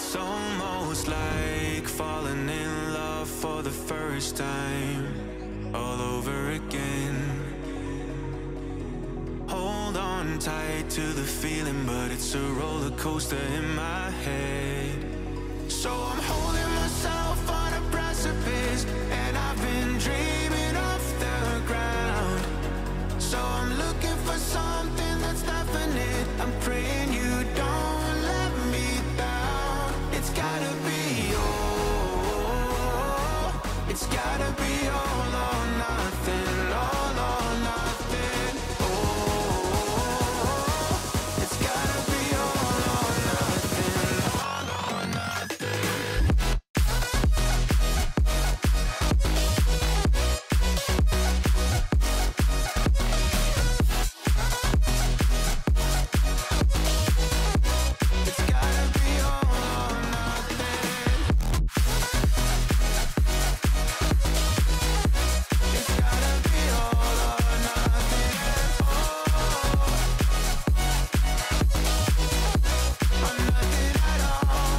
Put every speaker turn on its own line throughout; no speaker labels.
It's almost like falling in love for the first time, all over again. Hold on tight to the feeling, but it's a roller coaster in my head. So I'm holding myself on a precipice, and I've been dreaming off the ground. So I'm looking for something that's definite. I'm praying you don't let me down. It's gotta be all, it's gotta be all or nothing, all or nothing. Oh, it's gotta be all or nothing, all or nothing. It's gotta be all or nothing. It's gotta be all or nothing. Oh, or nothing at all.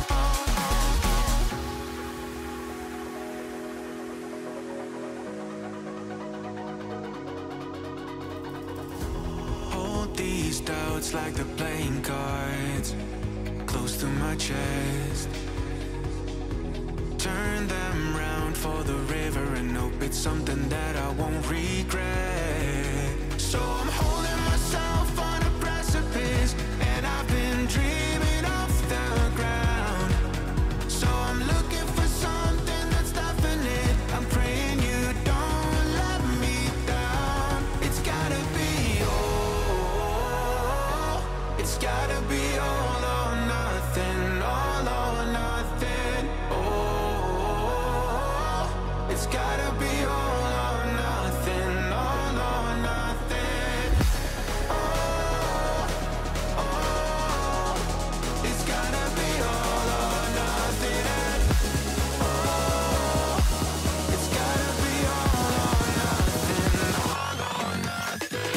Hold these doubts like the playing cards close to my chest. Turn them round for the river and hope it's something that I won't regret. So I'm holding myself on a precipice, and I've been dreaming off the ground. So I'm looking for something that's definite. I'm praying you don't let me down. It's gotta be all, it's gotta be all or nothing, all or nothing. Oh, it's gotta be all or nothing, all or nothing. Oh, oh, it's gotta be all or nothing. Oh, it's gotta be all or nothing, all or nothing.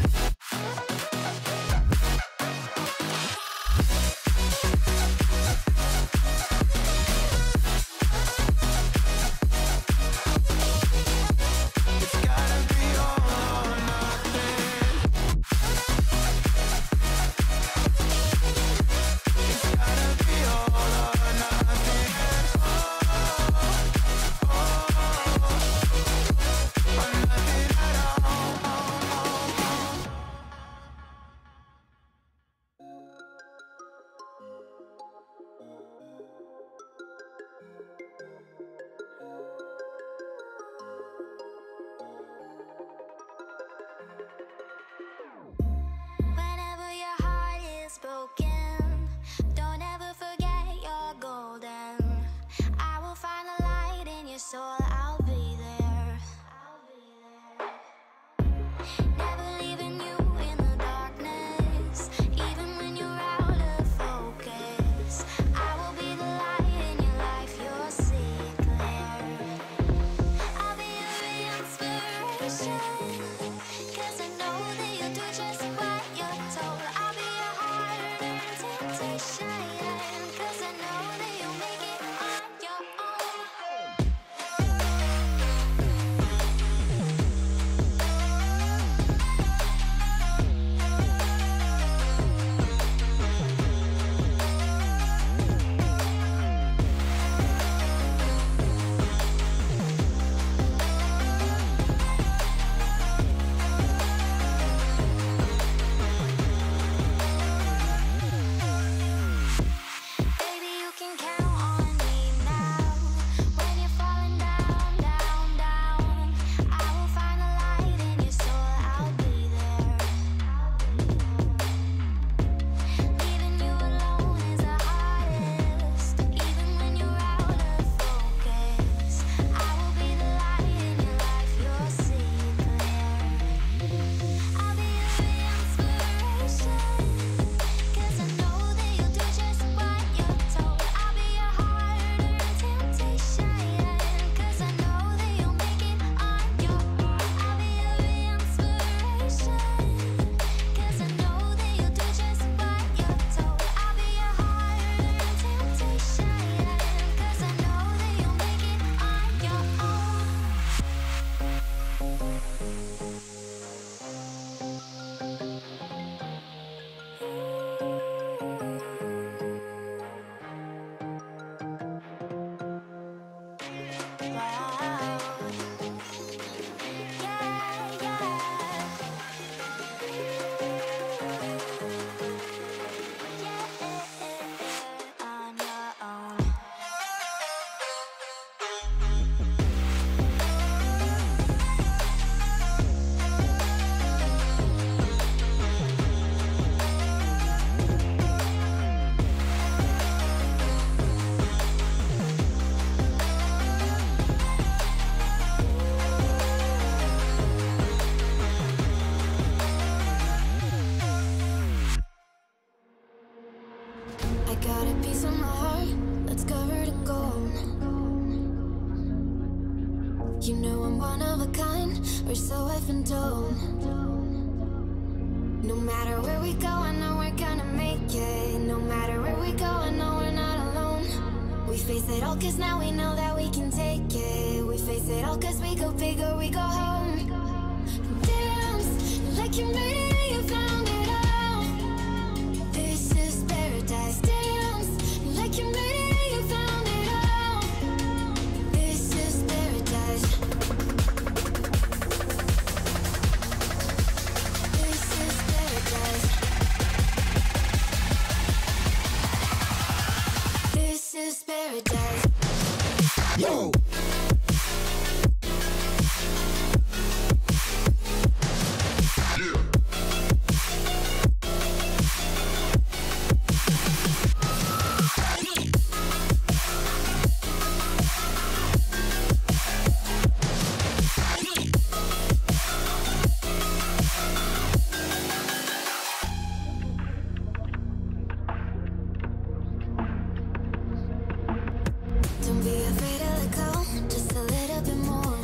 It's gotta be all or nothing. It's gotta be all or nothing. Oh, or nothing at all.
Whenever your heart is broken, don't ever forget you're golden. I will find a light in your soul, I'll be there. Never leaving you in the darkness, even when you're out of focus. I will be the light in your life, you'll see it clear. I'll be your inspiration, 'cause I know that you'll do just what you're told. I'll be your hard-earned temptation, 'cause I know that you'll make it on your own. got a piece of my heart that's covered in gold. You know I'm one of a kind, or so I've been told. No matter where we go, I know we're gonna make it. No matter where we go, I know we're not alone. We face it all cause now we know that we can take it. We face it all cause we go big or we go home. Dance like you made it and you found it all. This is paradise. Dance like you made it and you found it all. This is paradise. This is paradise. This is paradise.
Yo!
Don't be afraid to let go, just a little bit more.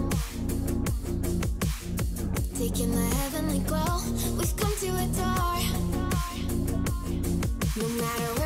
Taking the heavenly glow, we've come to adore. No matter